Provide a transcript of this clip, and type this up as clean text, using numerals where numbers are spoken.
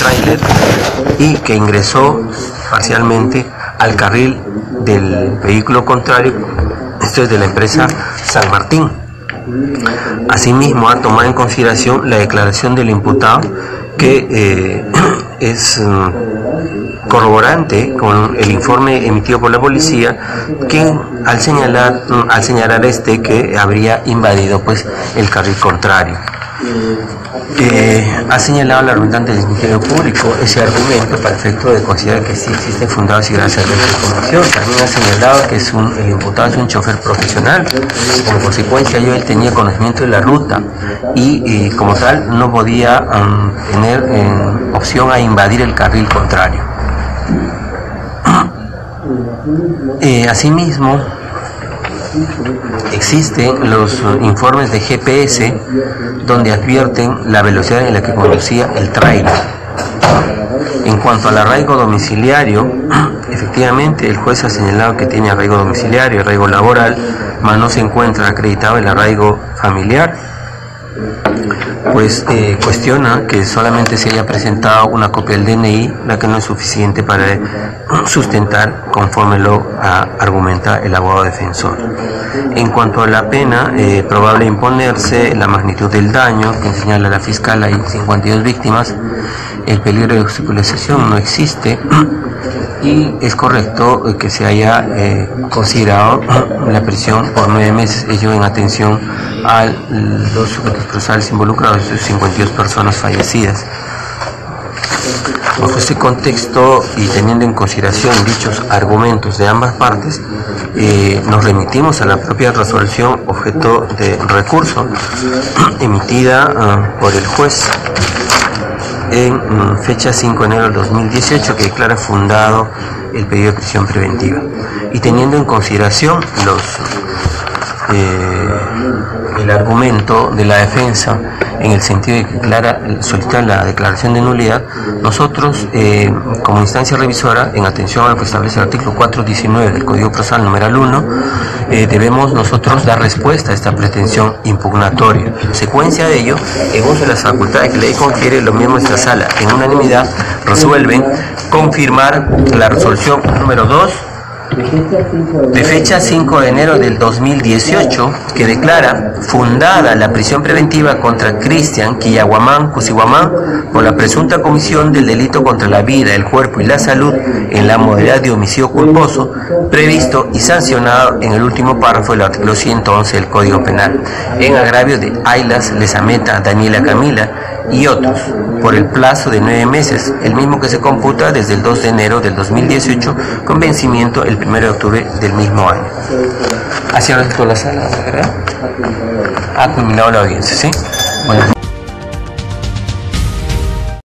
tráiler y que ingresó parcialmente al carril del vehículo contrario. Esto es de la empresa San Martín. Asimismo, ha tomado en consideración la declaración del imputado, que es corroborante con el informe emitido por la policía, que al señalar que habría invadido pues el carril contrario. Ha señalado la representante del Ministerio Público ese argumento para efecto de considerar que sí existen fundados y gracias a la información. También ha señalado que el imputado es un chofer profesional. Como consecuencia, él tenía conocimiento de la ruta y como tal no podía tener opción a invadir el carril contrario. Asimismo, existen los informes de GPS donde advierten la velocidad en la que conducía el tráiler. En cuanto al arraigo domiciliario, efectivamente el juez ha señalado que tiene arraigo domiciliario, arraigo laboral, mas no se encuentra acreditado el arraigo familiar. Pues cuestiona que solamente se haya presentado una copia del DNI, la que no es suficiente para sustentar conforme lo argumenta el abogado defensor. En cuanto a la pena probable imponerse, la magnitud del daño que señala la fiscal, hay 52 víctimas, el peligro de obstaculización no existe y es correcto que se haya considerado la prisión por 9 meses, ello en atención a los sujetos procesales involucrados, 52 personas fallecidas. Bajo este contexto y teniendo en consideración dichos argumentos de ambas partes, nos remitimos a la propia resolución objeto de recurso emitida por el juez en fecha 5 de enero del 2018, que declara fundado el pedido de prisión preventiva. Y teniendo en consideración el argumento de la defensa en el sentido de que solicita la declaración de nulidad, nosotros como instancia revisora, en atención a lo que establece el artículo 419 del Código Procesal numeral 1, debemos nosotros dar respuesta a esta pretensión impugnatoria. En consecuencia de ello, en uso de las facultades que la ley confiere, los miembros de esta sala en unanimidad resuelven confirmar la resolución número 2 de fecha 5 de enero del 2018, que declara fundada la prisión preventiva contra Cristian Quillaguamán Cusihuamán por la presunta comisión del delito contra la vida, el cuerpo y la salud en la modalidad de homicidio culposo, previsto y sancionado en el último párrafo del artículo 111 del Código Penal, en agravio de Aylas Lezameta Daniela Camila y otros, por el plazo de 9 meses, el mismo que se computa desde el 2 de enero del 2018, con vencimiento el 1 de octubre del mismo año. Hacia la sala, ¿verdad? Ha culminado la audiencia, ¿sí? Bueno.